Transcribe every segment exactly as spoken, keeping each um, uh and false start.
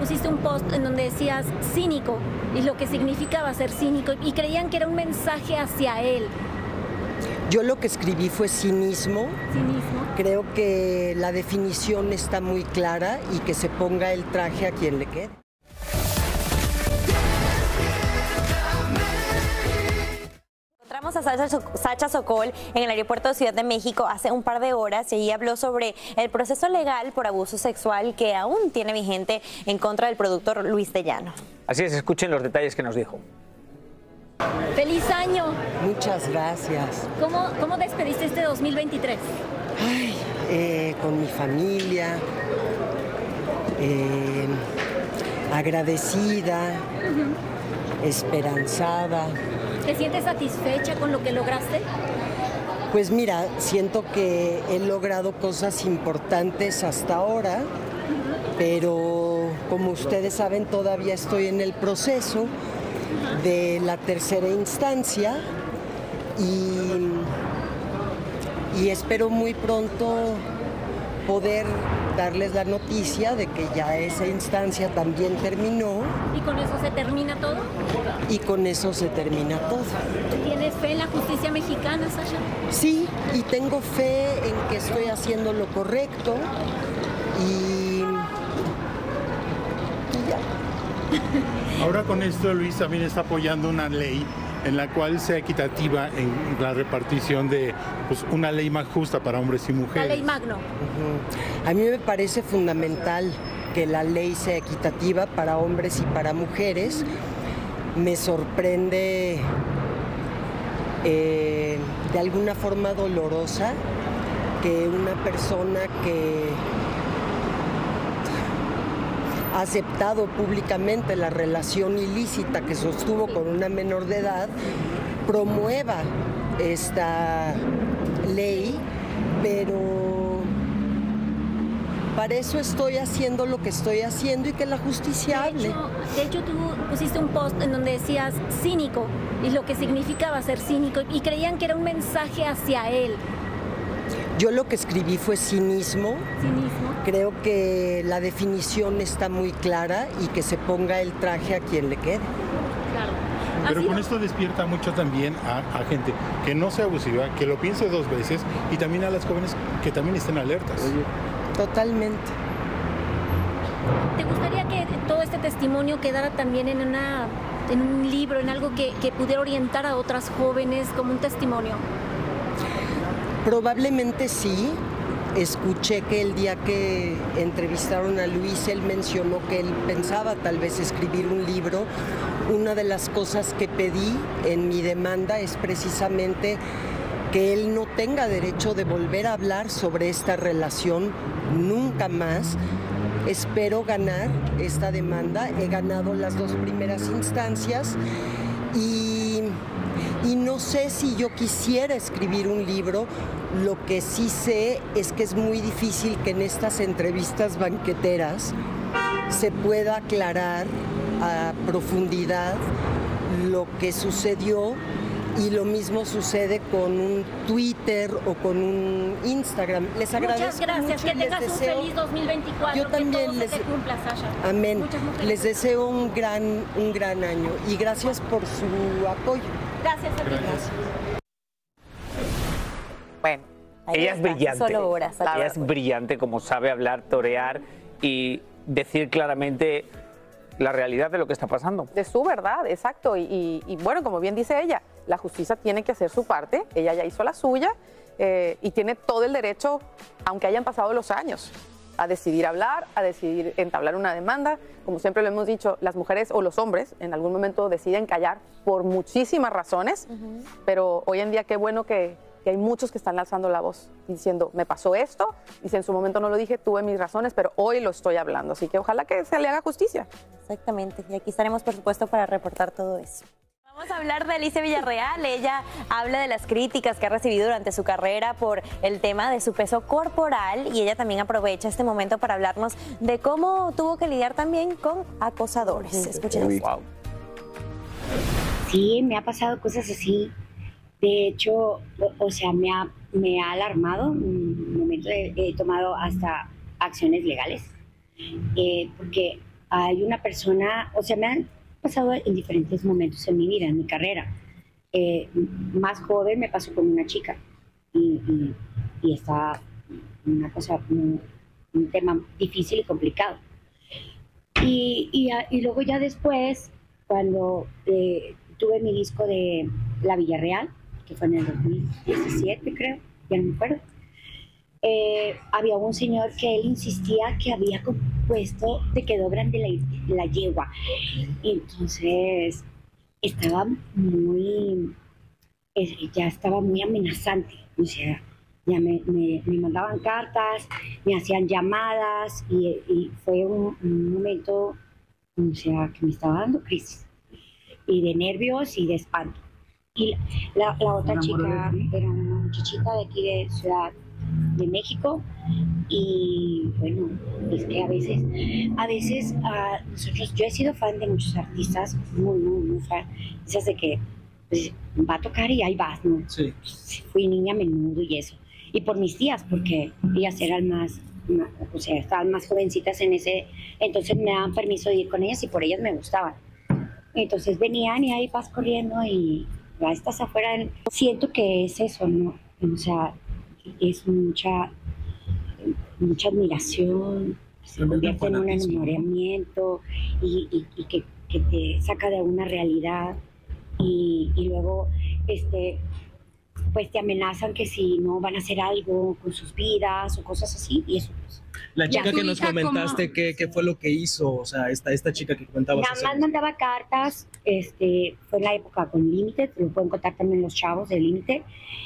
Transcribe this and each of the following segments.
pusiste un post en donde decías cínico y lo que significaba ser cínico y creían que era un mensaje hacia él. Yo lo que escribí fue cinismo. Cinismo. Creo que la definición está muy clara y que se ponga el traje a quien le quede. Encontramos a Sacha, Sacha Sokol en el aeropuerto de Ciudad de México hace un par de horas y ella habló sobre el proceso legal por abuso sexual que aún tiene vigente en contra del productor Luis de Llano. Así es, escuchen los detalles que nos dijo. ¡Feliz año! Muchas gracias. ¿Cómo, cómo despediste este dos mil veintitrés? Ay, eh, con mi familia, eh, agradecida, uh-huh. esperanzada. ¿Te sientes satisfecha con lo que lograste? Pues mira, siento que he logrado cosas importantes hasta ahora, pero como ustedes saben todavía estoy en el proceso de la tercera instancia y, y espero muy pronto poder darles la noticia de que ya esa instancia también terminó. ¿Y con eso se termina todo? Y con eso se termina todo. ¿Tienes fe en la justicia mexicana, Sasha? Sí, y tengo fe en que estoy haciendo lo correcto y, y ya. Ahora con esto Luis también está apoyando una ley en la cual sea equitativa en la repartición de pues, una ley más justa para hombres y mujeres. La ley Magno. Uh-huh. A mí me parece fundamental que la ley sea equitativa para hombres y para mujeres. Me sorprende eh, de alguna forma dolorosa que una persona que ha aceptado públicamente la relación ilícita que sostuvo con una menor de edad, promueva esta ley, pero para eso estoy haciendo lo que estoy haciendo y que la justicia hable. De hecho, de hecho, tú pusiste un post en donde decías cínico y lo que significaba ser cínico y creían que era un mensaje hacia él. Yo lo que escribí fue cinismo. Cinismo. Creo que la definición está muy clara y que se ponga el traje a quien le quede. Claro. Pero sido... con esto despierta mucho también a, a gente que no sea abusiva, que lo piense dos veces y también a las jóvenes que también estén alertas. Totalmente. ¿Te gustaría que todo este testimonio quedara también en, una, en un libro, en algo que, que pudiera orientar a otras jóvenes como un testimonio? Probablemente sí. Escuché que el día que entrevistaron a Luis, él mencionó que él pensaba tal vez escribir un libro. Una de las cosas que pedí en mi demanda es precisamente que él no tenga derecho de volver a hablar sobre esta relación nunca más. Espero ganar esta demanda. He ganado las dos primeras instancias y, y no sé si yo quisiera escribir un libro. Lo que sí sé es que es muy difícil que en estas entrevistas banqueteras se pueda aclarar a profundidad lo que sucedió y lo mismo sucede con un Twitter o con un Instagram. Les agradezco Muchas gracias, mucho que tengas un deseo, feliz dos mil veinticuatro, yo también que todo les, se te cumpla, Sasha. Amén. Les deseo un gran, un gran año y gracias por su apoyo. Gracias a ti. Gracias. Bueno, ella es brillante. Solo horas, ella es brillante, como sabe hablar, torear y decir claramente la realidad de lo que está pasando. De su verdad, exacto. Y, y, y bueno, como bien dice ella, la justicia tiene que hacer su parte, ella ya hizo la suya eh, y tiene todo el derecho, aunque hayan pasado los años, a decidir hablar, a decidir entablar una demanda. Como siempre lo hemos dicho, las mujeres o los hombres en algún momento deciden callar por muchísimas razones, uh-huh. pero hoy en día qué bueno que, que hay muchos que están alzando la voz diciendo, me pasó esto, y si en su momento no lo dije, tuve mis razones, pero hoy lo estoy hablando, así que ojalá que se le haga justicia. Exactamente, y aquí estaremos por supuesto para reportar todo eso. Vamos a hablar de Alicia Villarreal. Ella habla de las críticas que ha recibido durante su carrera por el tema de su peso corporal y ella también aprovecha este momento para hablarnos de cómo tuvo que lidiar también con acosadores. Escuchen. Wow. Sí, me ha pasado cosas así. De hecho, o, o sea, me ha, me ha alarmado. En un momento he, he tomado hasta acciones legales eh, porque hay una persona, o sea, me han pasado en diferentes momentos en mi vida, en mi carrera. Eh, más joven me pasó con una chica y, y, y está una cosa, un, un tema difícil y complicado. Y, y, y luego ya después, cuando eh, tuve mi disco de La Villarreal, que fue en el dos mil diecisiete creo, ya no me acuerdo, eh, había un señor que él insistía que había compuesto Te quedó grande la, la yegua. Y entonces estaba muy, eh, ya estaba muy amenazante, o sea, ya me, me, me mandaban cartas, me hacían llamadas y, y fue un, un momento, o sea, que me estaba dando crisis y de nervios y de espanto. Y la, la otra chica era una muchachita de aquí de Ciudad de México y bueno, es que a veces, a veces uh, nosotros, yo he sido fan de muchos artistas, muy, muy, muy fan, esas de que pues, va a tocar y ahí vas, ¿no? Sí. Fui niña menudo y eso. Y por mis tías, porque ellas eran más, más, o sea, estaban más jovencitas en ese, entonces me daban permiso de ir con ellas y por ellas me gustaban. Entonces venían y ahí vas corriendo y ya estás afuera. Siento que es eso, ¿no? O sea, es mucha, mucha admiración, se convierte en un enamoramiento y, y, y que, que te saca de una realidad y, y luego, este... pues te amenazan que si no van a hacer algo con sus vidas o cosas así, y eso pues. La chica que nos comentaste, ¿qué, ¿qué fue lo que hizo? O sea, esta, esta chica que comentabas. Nada más mandaba cartas, este, fue en la época con Límite, lo pueden contar también los chavos de Límite,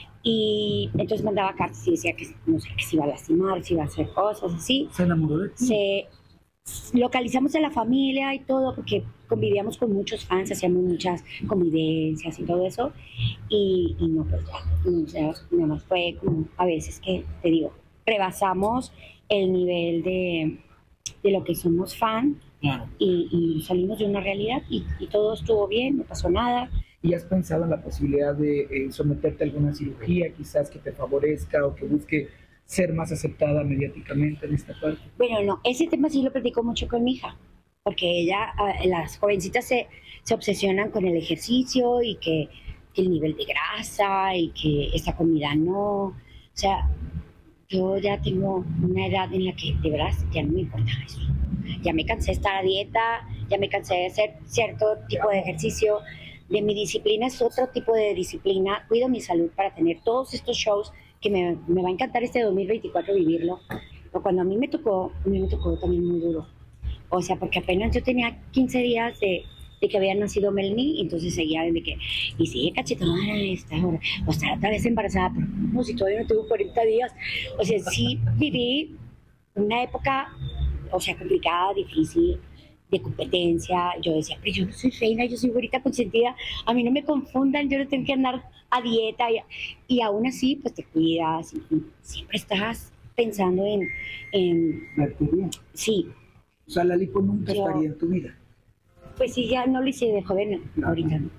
y entonces mandaba cartas y decía que no sé, que se iba a lastimar, si iba a hacer cosas así. ¿Se enamoró de ti? Se localizamos en la familia y todo, porque convivíamos con muchos fans, hacíamos muchas convivencias y todo eso, y, y no, pues ya, o sea, nada más fue como a veces que, te digo, rebasamos el nivel de, de lo que somos fan, claro. y, y salimos de una realidad y, y todo estuvo bien, no pasó nada. ¿Y has pensado en la posibilidad de eh, someterte a alguna cirugía, quizás que te favorezca o que busque ser más aceptada mediáticamente en esta parte? Bueno, no, ese tema sí lo platico mucho con mi hija, porque ella, las jovencitas se, se obsesionan con el ejercicio y que, que el nivel de grasa y que esta comida no, o sea, yo ya tengo una edad en la que de verdad ya no me importa eso, ya me cansé de estar a dieta, ya me cansé de hacer cierto tipo de ejercicio, de mi disciplina es otro tipo de disciplina, cuido mi salud para tener todos estos shows que me, me va a encantar este dos mil veinticuatro vivirlo, pero cuando a mí me tocó, a mí me tocó también muy duro, o sea, porque apenas yo tenía quince días de, de que había nacido Melanie, y entonces seguía de que, y sigue cachetona esta hora, o estar otra vez embarazada, pero no, si todavía no tengo cuarenta días, o sea, sí viví una época, o sea, complicada, difícil, de competencia. Yo decía, pero yo no soy reina, yo soy güerita consentida, a mí no me confundan, yo no tengo que andar a dieta, y, y aún así, pues te cuidas, y, y siempre estás pensando en... en sí. O sea, la lipo nunca yo, estaría en tu vida. Pues sí, ya no lo hice de joven, ahorita no.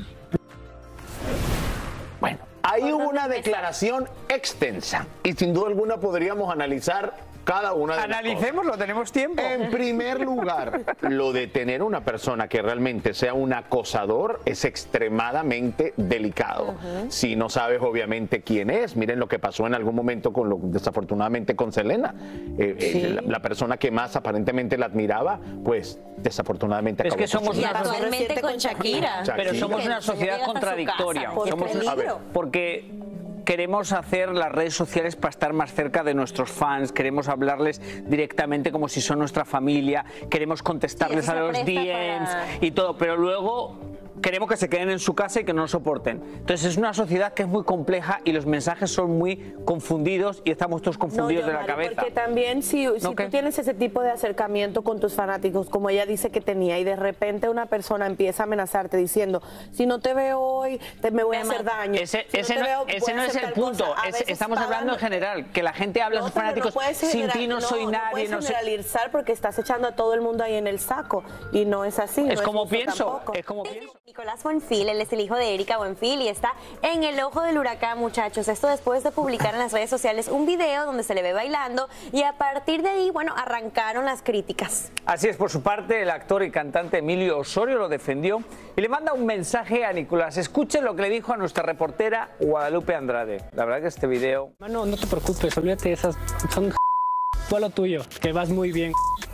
Bueno, ahí hubo una declaración extensa y sin duda alguna podríamos analizar cada una de las cosas. Analicémoslo, tenemos tiempo. En primer lugar, lo de tener una persona que realmente sea un acosador es extremadamente delicado. Uh-huh. Si no sabes obviamente quién es, miren lo que pasó en algún momento con lo, desafortunadamente con Selena. Eh, sí. eh, la, la persona que más aparentemente la admiraba, pues desafortunadamente acabó. Es que somos una actualmente con Shakira. Shakira. Pero somos una sociedad contradictoria. Somos, a ver, porque queremos hacer las redes sociales para estar más cerca de nuestros fans, queremos hablarles directamente como si son nuestra familia, queremos contestarles sí, a los D Ms para... y todo, pero luego queremos que se queden en su casa y que no lo soporten. Entonces es una sociedad que es muy compleja y los mensajes son muy confundidos y estamos todos confundidos no, de la Mari, cabeza. Porque también si, si ¿No tú tienes ese tipo de acercamiento con tus fanáticos, como ella dice que tenía, y de repente una persona empieza a amenazarte diciendo, si no te veo hoy, te, me voy me a hacer daño. Ese, si ese no, no, veo, ese no es el punto, es, estamos hablando en general, que la gente habla no, a sus fanáticos, no sin ti no, no soy nadie. No puedes no generalizar sé... porque estás echando a todo el mundo ahí en el saco y no es así. Es no como es pienso, tampoco. es como pienso. Nicolás Buenfil, él es el hijo de Erika Buenfil y está en el ojo del huracán, muchachos. Esto después de publicar en las redes sociales un video donde se le ve bailando y a partir de ahí, bueno, arrancaron las críticas. Así es, por su parte, el actor y cantante Emilio Osorio lo defendió y le manda un mensaje a Nicolás. Escuchen lo que le dijo a nuestra reportera Guadalupe Andrade. La verdad que este video... Mano, no te preocupes, olvídate de esas... Son todo lo tuyo, que vas muy bien.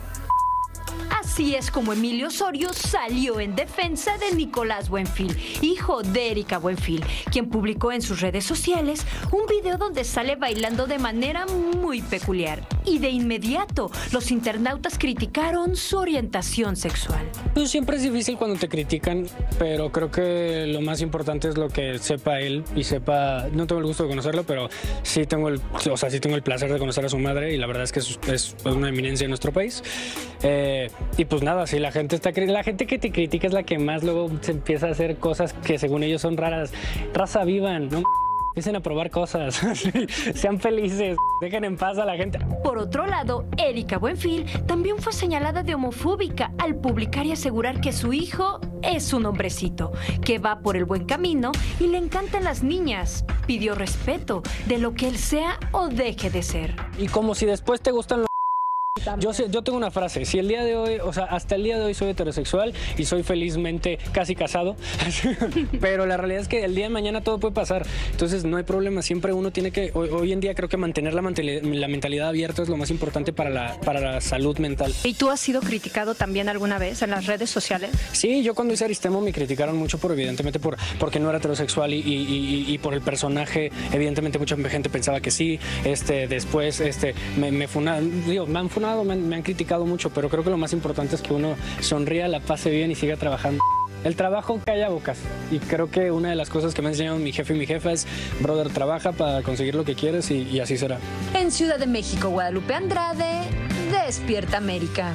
Así es como Emilio Osorio salió en defensa de Nicolás Buenfil, hijo de Erika Buenfil, quien publicó en sus redes sociales un video donde sale bailando de manera muy peculiar. Y de inmediato, los internautas criticaron su orientación sexual. Pues siempre es difícil cuando te critican, pero creo que lo más importante es lo que sepa él y sepa, no tengo el gusto de conocerlo, pero sí tengo el, o sea, sí tengo el placer de conocer a su madre y la verdad es que es, es una eminencia en nuestro país. Eh, y pues nada, si la gente está la gente que te critica es la que más luego se empieza a hacer cosas que según ellos son raras. Raza, vivan, ¿no? Empiecen a probar cosas, sean felices, dejen en paz a la gente. Por otro lado, Erika Buenfil también fue señalada de homofóbica al publicar y asegurar que su hijo es un hombrecito, que va por el buen camino y le encantan las niñas. Pidió respeto de lo que él sea o deje de ser. Y como si después te gustan los... Yo, sé, yo tengo una frase, si el día de hoy, o sea, hasta el día de hoy soy heterosexual y soy felizmente casi casado, pero la realidad es que el día de mañana todo puede pasar, entonces no hay problema, siempre uno tiene que, hoy, hoy en día creo que mantener la mentalidad, la mentalidad abierta es lo más importante para la, para la salud mental. ¿Y tú has sido criticado también alguna vez en las redes sociales? Sí, yo cuando hice Aristemo me criticaron mucho por, evidentemente, por, porque no era heterosexual y, y, y, y por el personaje, evidentemente mucha gente pensaba que sí, este, después este, me, me funaron, digo, me han funado Me han, me han criticado mucho, pero creo que lo más importante es que uno sonría, la pase bien y siga trabajando. El trabajo calla bocas y creo que una de las cosas que me ha enseñado mi jefe y mi jefa es, brother, trabaja para conseguir lo que quieres y, y así será. En Ciudad de México, Guadalupe Andrade, Despierta América.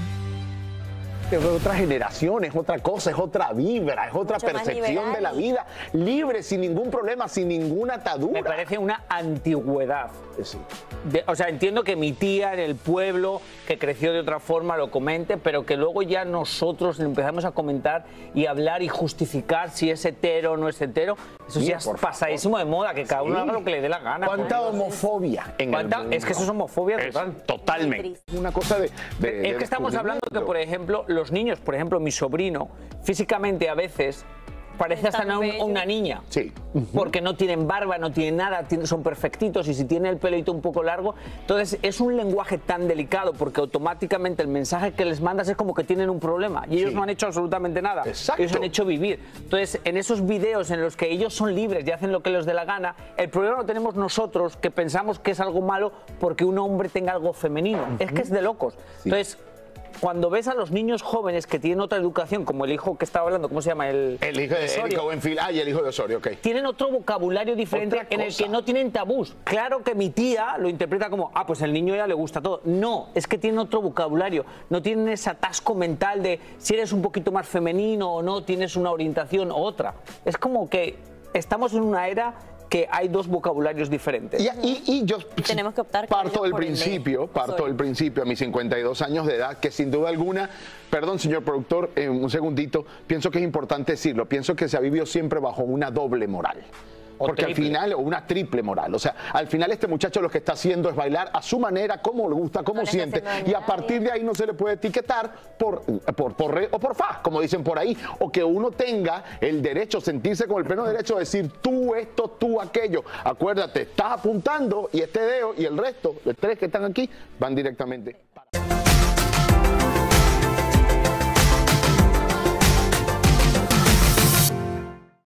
Es otra generación, es otra cosa, es otra vibra, es otra Mucho percepción de la vida, libre, sin ningún problema, sin ninguna atadura. Me parece una antigüedad. Sí. De, o sea, entiendo que mi tía en el pueblo, que creció de otra forma, lo comente, pero que luego ya nosotros empezamos a comentar y hablar y justificar si es hetero o no es hetero. Eso sí, ya es pasadísimo de moda, que cada uno sí. haga lo que le dé la gana. ¿Cuánta homofobia en ¿Cuánta? el mundo? Es que eso es homofobia total. Es totalmente. Una cosa de... de es que estamos hablando que, por ejemplo, los niños, por ejemplo, mi sobrino, físicamente a veces parece hasta una, una niña. Sí. Porque no tienen barba, no tienen nada, son perfectitos y si tiene el pelito un poco largo. Entonces es un lenguaje tan delicado porque automáticamente el mensaje que les mandas es como que tienen un problema y ellos sí. no han hecho absolutamente nada. Exacto. Ellos han hecho vivir. Entonces en esos videos en los que ellos son libres y hacen lo que les dé la gana, el problema lo tenemos nosotros que pensamos que es algo malo porque un hombre tenga algo femenino. Uh-huh. Es que es de locos. Sí. Entonces... Cuando ves a los niños jóvenes que tienen otra educación, como el hijo que estaba hablando, ¿cómo se llama? El, el hijo de Erika Buenfil, ah, y el hijo de Osorio, ok. Tienen otro vocabulario diferente en el que no tienen tabús. Claro que mi tía lo interpreta como, ah, pues el niño ya le gusta todo. No, es que tienen otro vocabulario. No tienen ese atasco mental de si eres un poquito más femenino o no, tienes una orientación u otra. Es como que estamos en una era que hay dos vocabularios diferentes. Y, y, y yo tenemos que optar parto del principio, parto del principio a mis cincuenta y dos años de edad, que sin duda alguna, perdón señor productor, eh, un segundito, pienso que es importante decirlo, pienso que se ha vivido siempre bajo una doble moral. Porque al final, o una triple moral, o sea, al final este muchacho lo que está haciendo es bailar a su manera, como le gusta, como no siente, y a partir de ahí no se le puede etiquetar por, por, por re o por fa, como dicen por ahí, o que uno tenga el derecho, sentirse con el pleno derecho de decir tú esto, tú aquello. Acuérdate, estás apuntando y este dedo y el resto, los tres que están aquí, van directamente para...